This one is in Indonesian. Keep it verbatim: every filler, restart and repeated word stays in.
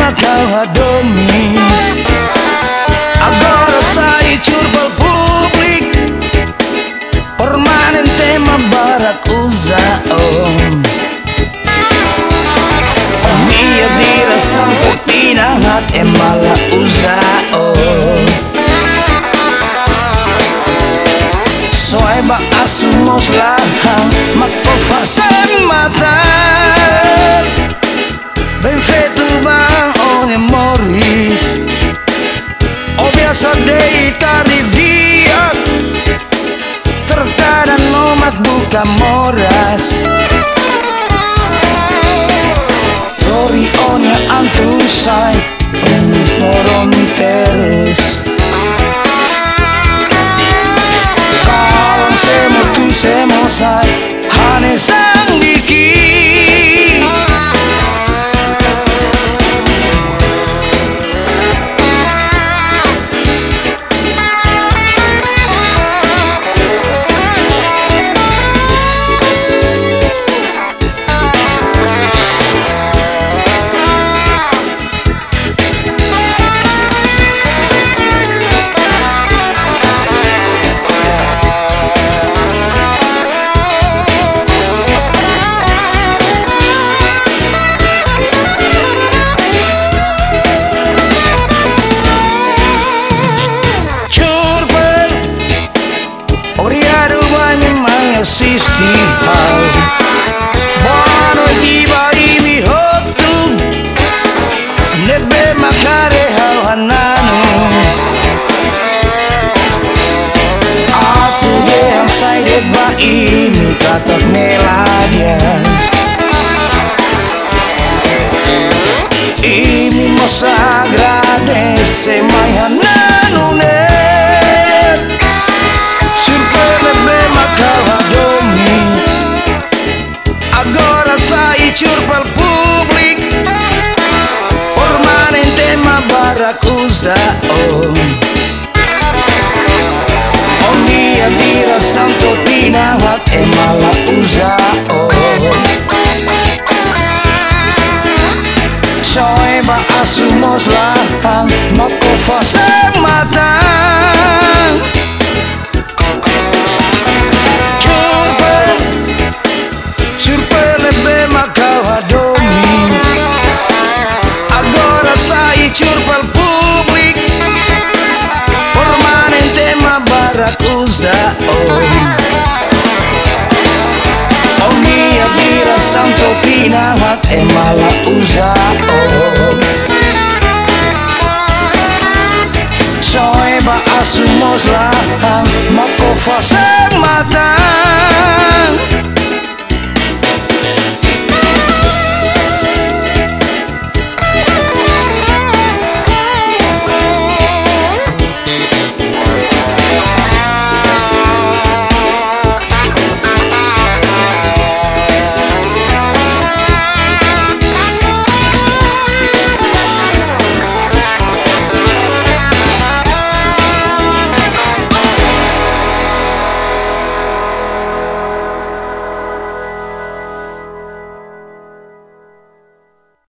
kau hadomi. Agora sai curva publik permanente ma barak usao. Mia dira santo pinahat e mala usao. Soy ba asumos lahang magpafasang mata. Ben feito bang o memories. O biasa dei taridiak. Terkadang nomat buka moras. Glory onya antusai moron teres. Kawan semo tu semo sai hane sang diki. Obrigado vai me mãe assistir Bono tiba imi hotu Nebe makare hau hananu Aku yang saya ba imi katok meladia Imi mos agradece mai hananu ne Agora sai curva publik permanente ma barak usao. O mia dira santo pinahat e mala usao. Soy ba asumos lahang magpafasang mata. Curva publik permanente ma barak usao. O mia dira santo pinahat e mala usao. Soy ba asumos lahang magpafasang mata.